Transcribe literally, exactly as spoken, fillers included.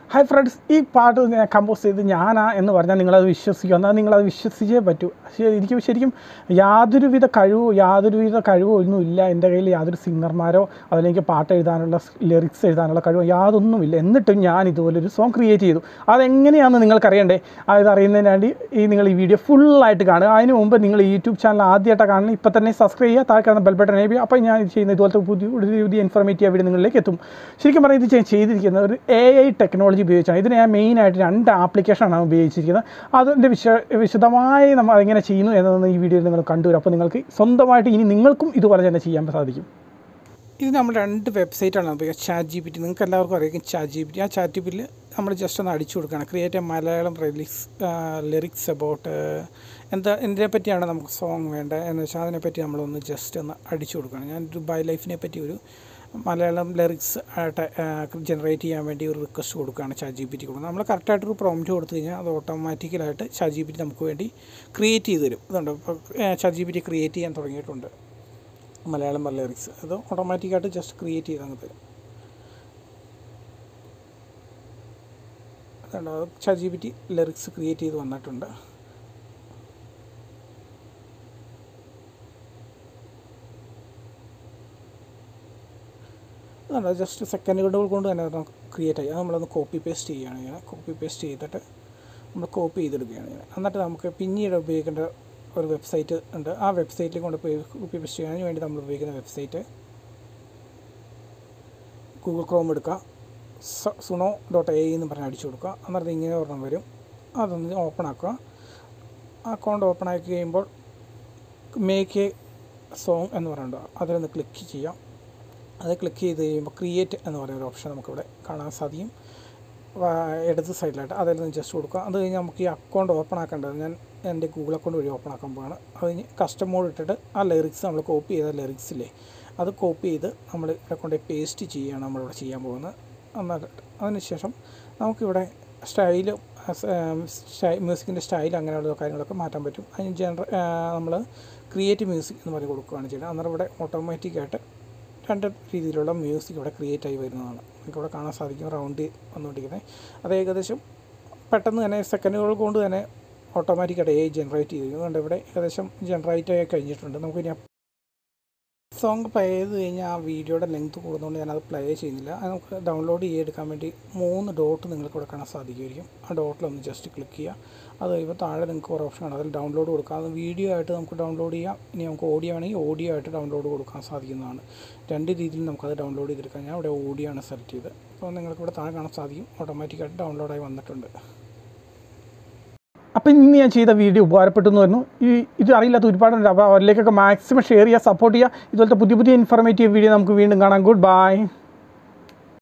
Hi friends, ഈ പാട്ട് ഞാൻ കമ്പോസ് ചെയ്ത് ഞാനാ എന്ന് പറഞ്ഞാൽ നിങ്ങളത് വിശ്വസിക്കും. എന്നാൽ നിങ്ങളത് വിശ്വസിച്ചേ പറ്റൂ. പക്ഷേ എനിക്ക് ശരിക്കും യാതൊരുവിധ കഴിവോ യാതൊരുവിധ കഴിവോ ഒന്നും ഇല്ല. എൻ്റെ കയ്യിൽ യാതൊരു സിംഗർമാരോ അതിലേക്ക് പാട്ട് എഴുതാനുള്ള ലിറിക്സ് എഴുതാനുള്ള കഴിവോ യാതൊന്നുമില്ല. എന്നിട്ടും ഞാൻ ഇതുപോലൊരു സോങ് ക്രിയേറ്റ് ചെയ്തു. അതെങ്ങനെയാണെന്ന് നിങ്ങൾക്കറിയണ്ടേ? അത് അറിയുന്നതിന് വേണ്ടി ഈ നിങ്ങൾ ഈ വീഡിയോ ഫുള്ളായിട്ട് കാണുക. അതിന് മുമ്പ് നിങ്ങൾ യൂട്യൂബ് ചാനൽ ആദ്യമായിട്ടാണ് കാണുന്നത്, ഇപ്പോൾ തന്നെ സബ്സ്ക്രൈബ് ചെയ്യുക, താഴെ കാണുന്ന ബെൽ ബട്ടൺ എനേബിൾ. അപ്പോൾ ഞാൻ ഇത് ചെയ്യുന്ന ഇതുപോലത്തെ പുതിയ പുതിയ പുതിയ ഇൻഫോർമേറ്റീവ് വീഡിയോ നിങ്ങളിലേക്ക് എത്തും. ശരിക്കും പറഞ്ഞാൽ ഇത് ഞാൻ ചെയ്തിരിക്കുന്നത് ഒരു എ ഐ ടെക്നോളജി ഉപയോഗിച്ചാണ്. ഇതിന് ഞാൻ മെയിനായിട്ട് രണ്ട് ആപ്ലിക്കേഷനാണ് ഉപയോഗിച്ചിരിക്കുന്നത്. അതിൻ്റെ വിശ വിശദമായി നമ്മൾ അതെങ്ങനെ ചെയ്യുന്നു എന്നതൊന്ന് ഈ വീഡിയോയിൽ നിങ്ങൾ കണ്ടുവരും. അപ്പോൾ നിങ്ങൾക്ക് സ്വന്തമായിട്ട് ഇനി നിങ്ങൾക്കും ഇതുപോലെ തന്നെ ചെയ്യാൻ സാധിക്കും. ഇത് നമ്മൾ രണ്ട് വെബ്സൈറ്റാണ് ഉപയോഗിക്കുക. ചാറ്റ് ജി പി ടി, നിങ്ങൾക്ക് എല്ലാവർക്കും അറിയാം ചാറ്റ് ജി പി ടി. ആ ചാറ്റ് ജി പി ടിയിൽ നമ്മൾ ജസ്റ്റ് ഒന്ന് അടിച്ചു കൊടുക്കുകയാണ്, create a Malayalam lyrics lyrics about എന്താ എന്തിനെ പറ്റിയാണ് നമുക്ക് സോങ് വേണ്ടത് എന്ന് വെച്ചാൽ അതിനെപ്പറ്റി നമ്മളൊന്ന് ജസ്റ്റ് ഒന്ന് അടിച്ചു കൊടുക്കുകയാണ്. ഞാൻ ദുബായ് ലൈഫിനെ പറ്റി ഒരു മലയാളം ലിറിക്സ് ആയിട്ട് ജനറേറ്റ് ചെയ്യാൻ വേണ്ടി ഒരു റിക്വസ്റ്റ് കൊടുക്കുകയാണ് ചാറ്റ് ജി പി ടി കൊടുക്കുന്നത്. നമ്മൾ കറക്റ്റായിട്ടൊരു പ്രോംപ്റ്റ് കൊടുത്തു കഴിഞ്ഞാൽ അത് ഓട്ടോമാറ്റിക്കലായിട്ട് ചാറ്റ് ജി പി ടി നമുക്ക് വേണ്ടി ക്രിയേറ്റ് ചെയ്ത് തരും. അതുകൊണ്ട് ഇപ്പോൾ chat G P T create ചെയ്യാൻ തുടങ്ങിയിട്ടുണ്ട് മലയാളം ലിറിക്സ്. അത് ഓട്ടോമാറ്റിക്കായിട്ട് ജസ്റ്റ് ക്രിയേറ്റ് ചെയ്ത് അങ്ങ് തരും. അതുകൊണ്ട് chat G P T lyrics create ചെയ്ത് വന്നിട്ടുണ്ട്. അതുകൊണ്ട് ജസ്റ്റ് സെക്കൻഡുകൾ കൊണ്ട് തന്നെ നമുക്ക് ക്രിയേറ്റ് ആയി. അത് നമ്മളൊന്ന് കോപ്പി പേസ്റ്റ് ചെയ്യുകയാണ് ഇങ്ങനെ. കോപ്പി പേസ്റ്റ് ചെയ്തിട്ട് നമ്മൾ കോപ്പി ചെയ്തെടുക്കുകയാണ് ഇങ്ങനെ. എന്നിട്ട് നമുക്ക് പിന്നീട് ഉപയോഗിക്കേണ്ട ഒരു വെബ്സൈറ്റ് ഉണ്ട്. ആ വെബ്സൈറ്റിൽ കൊണ്ട് കോപ്പി പേസ്റ്റ് ചെയ്യാൻ വേണ്ടി നമ്മൾ ഉപയോഗിക്കുന്ന വെബ്സൈറ്റ് ഗൂഗിൾ ക്രോം എടുക്കുക, സുണോ ഡോട്ട് എ എന്ന് പറഞ്ഞ് അടിച്ചു കൊടുക്കുക. എന്നിട്ട് ഇങ്ങനെ ഒരെണ്ണം വരും. അതൊന്ന് ഓപ്പൺ ആക്കുക. ആ അക്കൗണ്ട് ഓപ്പൺ ആക്കി കഴിയുമ്പോൾ മേക്ക് എ സോങ് എന്ന് പറയുന്നുണ്ട്, അതിലൊന്ന് ക്ലിക്ക് ചെയ്യാം. അത് ക്ലിക്ക് ചെയ്ത് കഴിയുമ്പോൾ ക്രിയേറ്റ് എന്ന് പറയുന്ന ഒരു ഓപ്ഷൻ നമുക്കിവിടെ കാണാൻ സാധിക്കും ഇടത് സൈഡിലായിട്ട്. അതിൽ നിന്ന് ജസ്റ്റ് കൊടുക്കുക. അത് കഴിഞ്ഞ് നമുക്ക് ഈ അക്കൗണ്ട് ഓപ്പൺ ആക്കേണ്ടത് ഞാൻ എൻ്റെ ഗൂഗിൾ അക്കൗണ്ട് വഴി ഓപ്പൺ ആക്കാൻ പോവാണ്. അത് കഴിഞ്ഞ് കസ്റ്റം മോഡ് ഇട്ടിട്ട് ആ ലിറിക്സ് നമ്മൾ കോപ്പി ചെയ്ത ലിറിക്സില്ലേ അത് കോപ്പി ചെയ്ത് നമ്മൾ ഇവിടെ കൊണ്ട് പേസ്റ്റ് ചെയ്യുകയാണ് നമ്മളിവിടെ ചെയ്യാൻ പോകുന്നത്. എന്നിട്ട് അതിനുശേഷം നമുക്കിവിടെ സ്റ്റൈലും സ്റ്റൈ മ്യൂസിക്കിൻ്റെ സ്റ്റൈൽ അങ്ങനെയുള്ള കാര്യങ്ങളൊക്കെ മാറ്റാൻ പറ്റും. അതിന് ജനറ നമ്മൾ ക്രിയേറ്റ് മ്യൂസിക് എന്ന് പറഞ്ഞ് കൊടുക്കുകയാണ് ചെയ്യുന്നത്. അന്നേരം ഇവിടെ ഓട്ടോമാറ്റിക്കായിട്ട് രണ്ട് രീതിയിലുള്ള മ്യൂസിക് ഇവിടെ ക്രിയേറ്റ് ആയി വരുന്നതാണ് നമുക്ക് ഇവിടെ കാണാൻ സാധിക്കും. റൗണ്ട് വന്നുകൊണ്ടിരിക്കുന്നത് അത് ഏകദേശം പെട്ടെന്ന് തന്നെ സെക്കൻഡുകൾ കൊണ്ട് തന്നെ ഓട്ടോമാറ്റിക്കായിട്ട് എ ഐ ജനറേറ്റ് ചെയ്തിരിക്കുന്നുണ്ട്. ഇവിടെ ഏകദേശം ജനറേറ്റ് ആയി കഴിഞ്ഞിട്ടുണ്ട്. നമുക്കിനി സോങ് പ്ലേ ചെയ്ത് കഴിഞ്ഞാൽ ആ വീഡിയോയുടെ ലെങ്ത് കൂടുന്നതുകൊണ്ട് ഞാനത് പ്ലേ ചെയ്യുന്നില്ല. അത് നമുക്ക് ഡൗൺലോഡ് ചെയ്തെടുക്കാൻ വേണ്ടി മൂന്ന് ഡോട്ട് നിങ്ങൾക്ക് ഇവിടെ കാണാൻ സാധിക്കുമായിരിക്കും. ആ ഡോട്ടിലൊന്ന് ജസ്റ്റ് ക്ലിക്ക് ചെയ്യുക. അത് കഴിയുമ്പോൾ താഴെ നിങ്ങൾക്ക് ഒരു ഓപ്ഷൻ ആണ്, അതിൽ ഡൗൺലോഡ് കൊടുക്കുക. അത് വീഡിയോ ആയിട്ട് നമുക്ക് ഡൗൺലോഡ് ചെയ്യാം. ഇനി നമുക്ക് ഓഡിയോ ആണെങ്കിൽ ഓഡിയോ ആയിട്ട് ഡൗൺലോഡ് കൊടുക്കാൻ സാധിക്കുന്നതാണ്. രണ്ട് രീതിയിൽ നമുക്കത് ഡൗൺലോഡ് ചെയ്തെടുക്കാം. ഞാൻ ഇവിടെ ഓഡിയോ ആണ് സെലക്ട് ചെയ്ത്. അപ്പോൾ നിങ്ങൾക്ക് ഇവിടെ താഴെ കാണാൻ സാധിക്കും ഓട്ടോമാറ്റിക്കായിട്ട് ഡൗൺലോഡായി വന്നിട്ടുണ്ട്. അപ്പോൾ ഇന്ന് ഞാൻ ചെയ്ത വീഡിയോ ഉപകാരപ്പെട്ടു എന്ന് പറഞ്ഞു. ഈ ഇത് അറിയില്ലാത്ത ഒരുപാടുണ്ട്. അപ്പോൾ അവരിലേക്കൊക്കെ മാക്സിമം ഷെയർ ചെയ്യുക, സപ്പോർട്ട് ചെയ്യുക. ഇതുപോലത്തെ പുതിയ പുതിയ ഇൻഫോർമേറ്റീവ് വീഡിയോ നമുക്ക് വീണ്ടും കാണാം. Good bye.